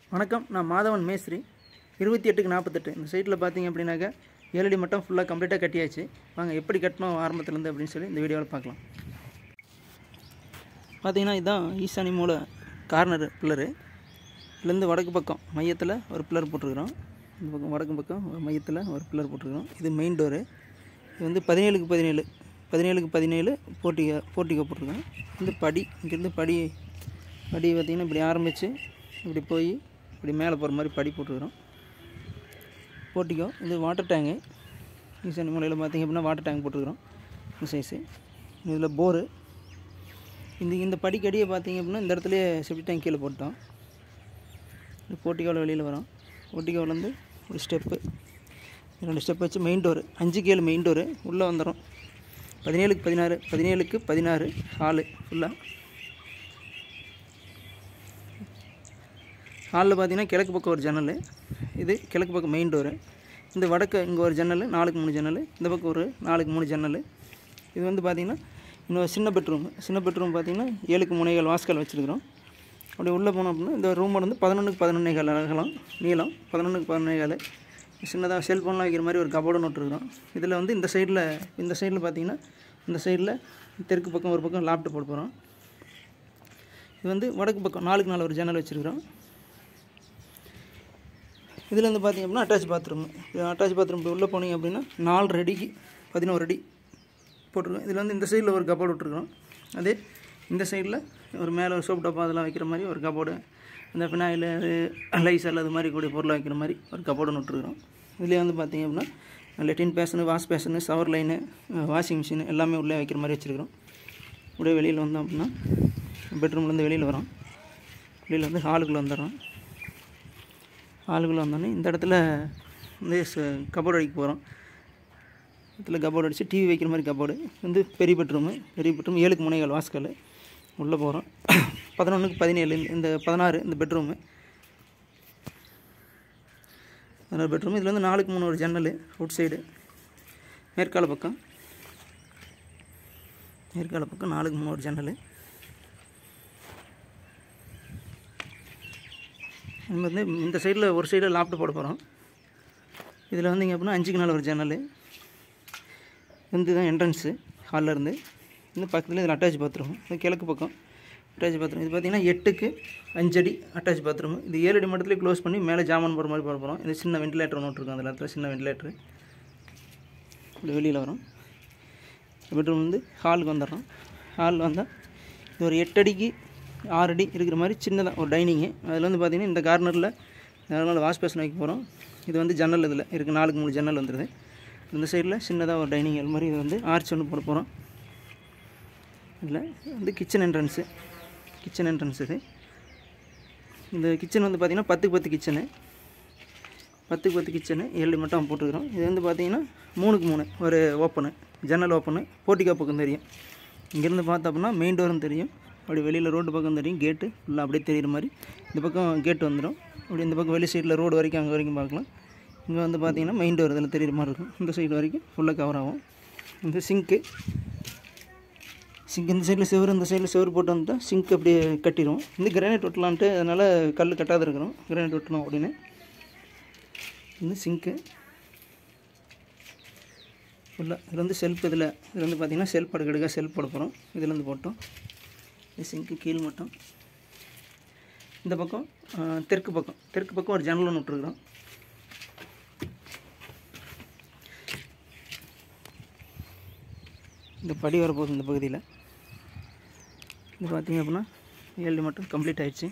வணக்கம், நான் மாதவன் மேஸ்திரி. 28க்கு 48 இந்த சைட்டில் பார்த்தீங்க அப்படின்னாக்கா 7 அடி மட்டும் ஃபுல்லாக கம்ப்ளீட்டாக கட்டியாச்சு. வாங்க எப்படி கட்டணும் ஆரம்பத்துலேருந்து அப்படின்னு சொல்லி இந்த வீடியோவில் பார்க்கலாம். பார்த்தீங்கன்னா இதுதான் ஈசானி மூலை கார்னர் பில்லரு. இதுலேருந்து வடக்கு பக்கம் மையத்தில் ஒரு பில்லர் போட்டிருக்கிறோம். இந்த பக்கம் வடக்கு பக்கம் மையத்தில் ஒரு பில்லர் போட்டிருக்கிறோம். இது மெயின் டோரு. இது வந்து 17க்கு 17 போர்ட்டிகோ போட்டிருக்கோம். இந்த படி இங்கேருந்து படி பார்த்திங்கன்னா இப்படி ஆரம்பித்து இப்படி போய் இப்படி மேலே போகிற மாதிரி படி போட்டுருக்குறோம். போர்ட்டிகோ. இது வாட்டர் டேங்கு. ஈசானி மூலையில் பார்த்திங்க அப்படின்னா வாட்டர் டேங்க் போட்டுருக்குறோம். இந்த சைஸு. இதில் போரு. இந்த படிக்கடியை பார்த்திங்க அப்படின்னா இந்த இடத்துலையே செப்டி டேங்க் கீழே போட்டோம். இந்த போர்ட்டிகோவில் வெளியில் வரோம். போர்ட்டிகோவிலேருந்து ஒரு ஸ்டெப்பு, 2 ஸ்டெப் வச்சு மெயின் டோரு. 5க்கு 7 மெயின் டோரு உள்ளே வந்துடும். 17க்கு 16 ஹாலு ஃபுல்லாக. ஹாலில் பார்த்தீங்கன்னா கிழக்கு பக்கம் ஒரு ஜன்னல். இது கிழக்கு பக்கம் மெயின் டோரு. இந்த வடக்கு இங்கே ஒரு ஜன்னல், 4க்கு 3 ஜன்னல். இந்த பக்கம் ஒரு 4க்கு 3 ஜன்னல். இது வந்து பார்த்திங்கன்னா இன்னொரு சின்ன பெட்ரூம் பார்த்திங்கன்னா 7க்கு 3.25 வாஸ்கால் வச்சுருக்கிறோம். அப்படி உள்ளே போனோம் அப்படின்னா இந்த ரூமோட வந்து 11க்கு 11.25 அகலம், நீளம் 11க்கு 11.25. சின்னதாக செல்ஃபோன்லாம் வைக்கிற மாதிரி ஒரு கபோர்டு நோட்டுருக்குறோம். இதில் வந்து இந்த சைடில் பார்த்திங்கன்னா இந்த சைடில் தெற்கு பக்கம் ஒரு பக்கம் லேப்டாப் போட போகிறோம். இது வந்து வடக்கு பக்கம் 4க்கு 4 ஒரு ஜன்னல் வச்சுருக்கிறோம். இதில் வந்து பார்த்திங்க அப்படின்னா அட்டாச் பாத்ரூம் இப்போ உள்ளே போனீங்க அப்படின்னா 4 அடிக்கு 11 அடி போட்டிருக்கோம். இதில் வந்து இந்த சைடில் ஒரு கபோர்டு விட்டுருக்கோம். அதே இந்த சைடில் ஒரு மேலே ஒரு சோப் டப்பா அதெல்லாம் வைக்கிற மாதிரி ஒரு கபோர்டு, அந்த ஃபினாயில் லைசால் அது மாதிரி கூடிய பொருளை வைக்கிற மாதிரி ஒரு கபோர்டு விட்டுருக்குறோம். இதுலேயே வந்து பார்த்திங்க அப்படின்னா லெட்டின் basin, wash basin, shower line, washing machine எல்லாமே உள்ளே வைக்கிற மாதிரி வச்சுருக்கிறோம். அப்படியே வெளியில் வந்தோம் அப்படின்னா பெட்ரூம்லேருந்து வெளியில் வரோம். வெளியில் வந்து ஹாலுக்குள்ளே வந்துடுறோம். ஹாலுக்குள்ளே வந்தோடனே இந்த இடத்துல வந்து கபோர்டு அடிக்க போகிறோம். இதில் கபோர்டு அடித்து டிவி வைக்கிற மாதிரி கபோர்டு வந்து பெரிய பெட்ரூம் 7க்கு 3.25 வாஸ்கால். உள்ளே போகிறோம். 11க்கு 17 இந்த 16 இந்த பெட்ரூமு. அதனால் பெட்ரூம் இதில் வந்து 4க்கு 3 ஒரு ஜன்னல் அவுட் சைடு மேற்கால பக்கம் 4க்கு 3 ஒரு ஜன்னல். நம்ம வந்து இந்த சைடில் ஒரு சைடில் லேப்டாப் போட போகிறோம். இதில் வந்து இங்கே அப்படின்னா 5க்கு 4 ஒரு ஜன்னல். வந்து தான் என்ட்ரன்ஸு ஹாலில் இருந்து. இந்த பக்கத்தில் இதில் அட்டாச் பாத்ரூம். இது கிழக்கு பக்கம் அட்டாச் பாத்ரூம். இது பார்த்திங்கன்னா 8க்கு 5 அடி அட்டாச் பாத்ரூம். இது 7 அடி மட்டத்துலேயே க்ளோஸ் பண்ணி மேலே ஜாமான் போகிற மாதிரி போட போகிறோம். இது சின்ன வென்டிலேட்டர் ஒன்று இருக்கும். அந்த இடத்துல சின்ன வென்டிலேட்டரு. இப்படி வெளியில் வரோம். பெட்ரூம் வந்து ஹாலுக்கு வந்துடுறோம். ஹால் வந்தால் இது ஒரு 8 அடிக்கு 6 அடி இருக்கிற மாதிரி சின்னதாக ஒரு டைனிங்கு. அதில் வந்து பார்த்திங்கன்னா இந்த கார்னரில் அதனால் வாஷ் பேஷன் வைக்க போகிறோம். இது வந்து ஜன்னல் இதில் இருக்குது. 4க்கு 3 ஜன்னல் வந்துடுது. இந்த சைடில் சின்னதாக ஒரு டைனிங் அது மாதிரி இது வந்து ஆர்ச் ஒன்று போட போகிறோம். இதில் வந்து கிச்சன் என்ட்ரன்ஸு இது. இந்த கிச்சன் வந்து பார்த்திங்கன்னா 10க்கு 10 கிச்சனு 7 அடி மட்டும் போட்டுக்கிறோம். இது வந்து பார்த்திங்கன்னா 3க்கு 3 ஒரு ஓப்பனு, ஜன்னல் ஓப்பனு. போர்ட்டிகோ பக்கம் தெரியும். இங்கேருந்து பார்த்தோம் அப்படின்னா மெயின் டோரும் தெரியும். அப்படி வெளியில் ரோடு பக்கம் தெரியும். கேட்டு ஃபுல்லாக அப்படியே தெரிகிற மாதிரி இந்த பக்கம் கேட்டு வந்துடும். அப்படி இந்த பக்கம் வெளி சைடில் ரோடு வரைக்கும் அங்கே வரைக்கும் பார்க்கலாம். இங்கே வந்து பார்த்திங்கன்னா மெயின் டோர் இதில் தெரிகிற மாதிரி இருக்கும். இந்த சைடு வரைக்கும் ஃபுல்லாக கவர் ஆகும். இந்த சிங்க்கு இந்த சைடில் செவரு போட்டு வந்துட்டால் சிங்க் அப்படியே கட்டிடுவோம். இந்த கிரானைட் ஒட்டலான்ட்டு அதனால் கல் கட்டாத இருக்கிறோம். கிரானைட் ஒட்டணும் அப்படின்னு. இந்த சிங்க்கு ஃபுல்லாக இதில் வந்து செல்ஃப் இதில் வந்து பார்த்திங்கன்னா செல்ஃப் அடுக்கடுக்காக செல்ஃப் போட போகிறோம். இதுலேருந்து போட்டோம். இது சிங்க்கு கீழ் மட்டும். இந்த பக்கம் தெற்கு பக்கம் ஒரு ஜன்னல் ஒன்று விட்டுருக்குறோம். இந்த படி வரப்போகுது இந்த பகுதியில். இது பார்த்திங்க அப்படின்னா 7 அடி மட்டும் கம்ப்ளீட் ஆகிடுச்சு.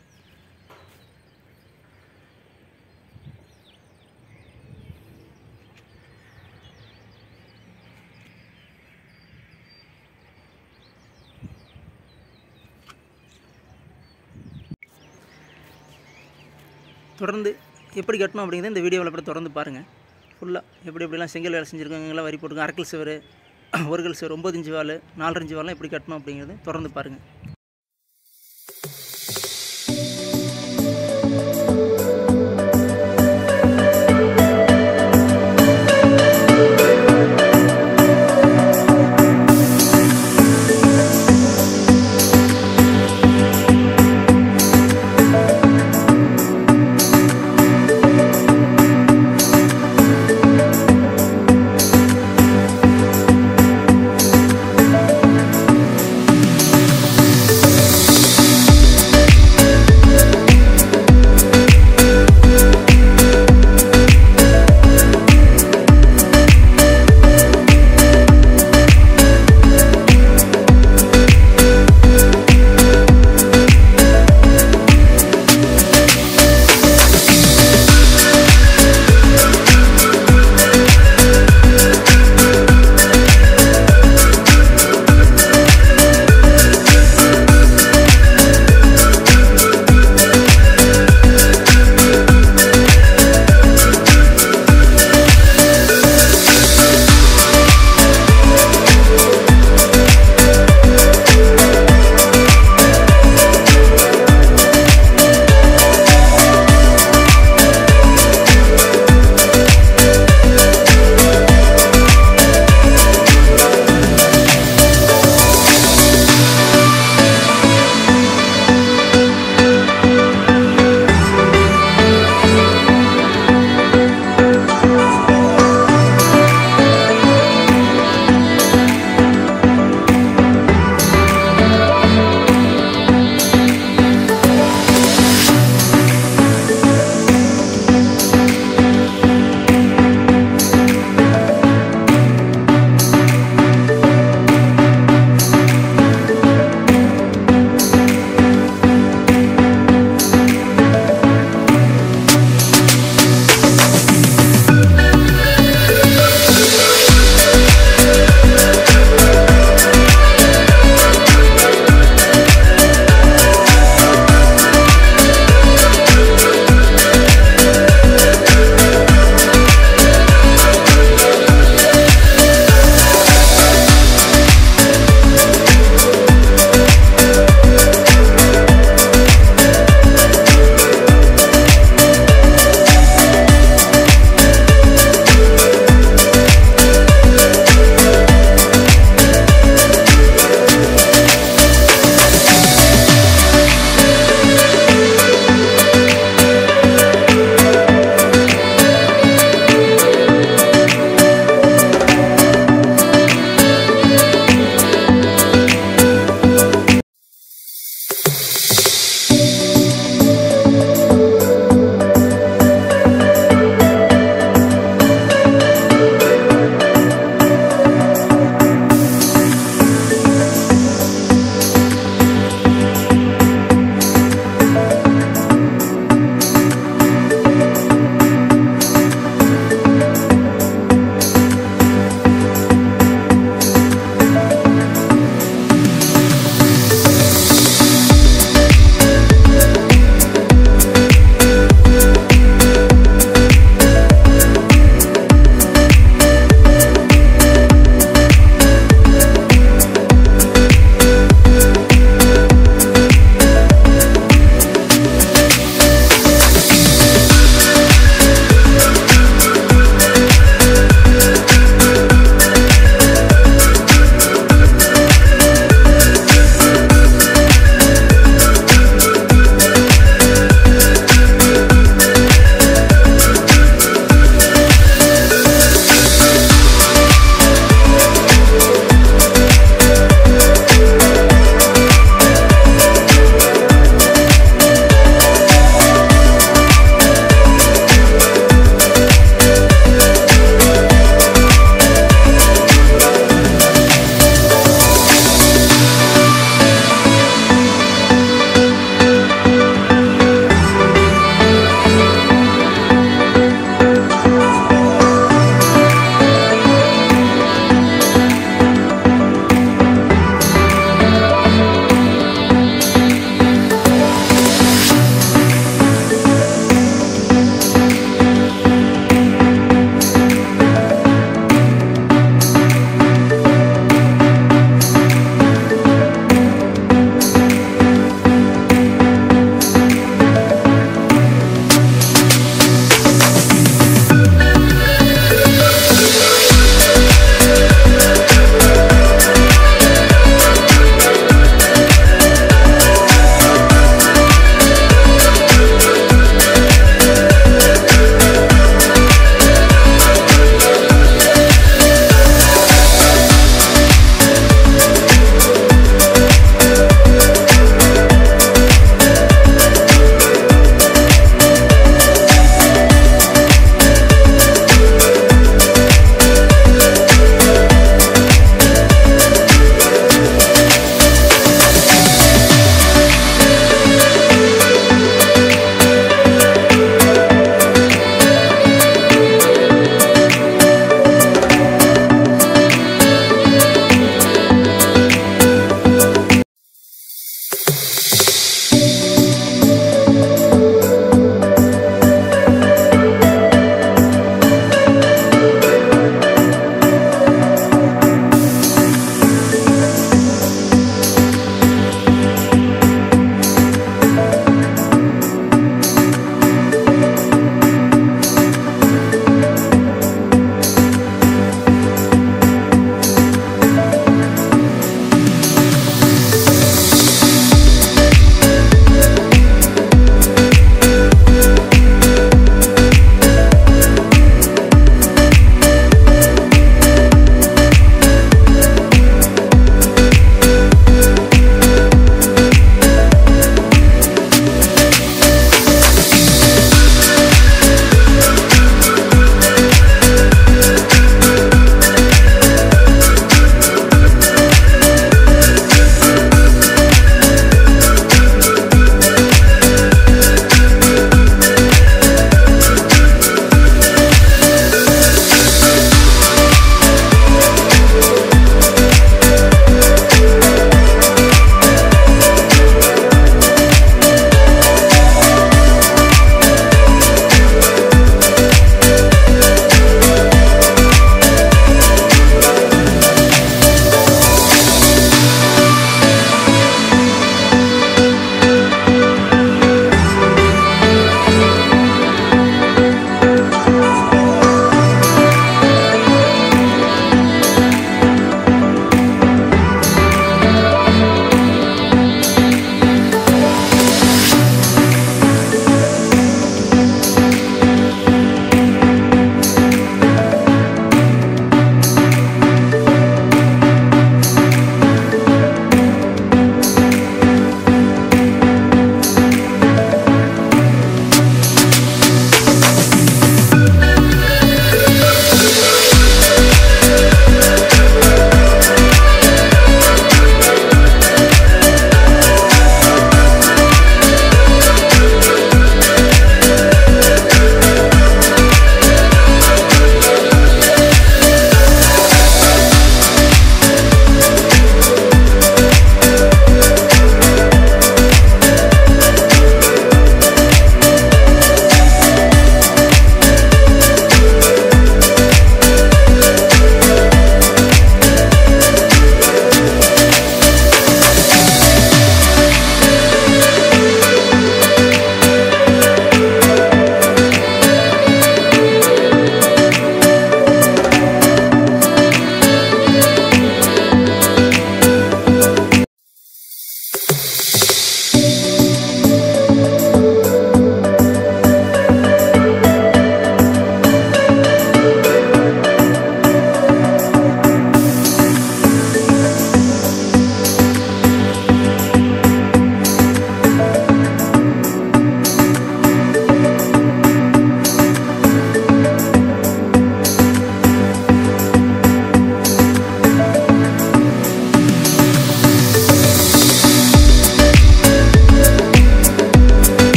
தொடர்ந்து எப்படி கட்டணும் அப்படிங்கிறத இந்த வீடியோவில் அப்படி தொடர்ந்து பாருங்கள். ஃபுல்லாக எப்படிலாம் செங்கல் வேலை செஞ்சுருக்காங்க, எங்கெல்லாம் வரி போட்டுருக்கோம், 1/4 கல் சுவர், 1 கல் சுவர், 9 இன்ச்சு வால், 4 இன்ச்சு வாலாம் எப்படி கட்டணும் அப்படிங்கிறத தொடர்ந்து பாருங்கள்.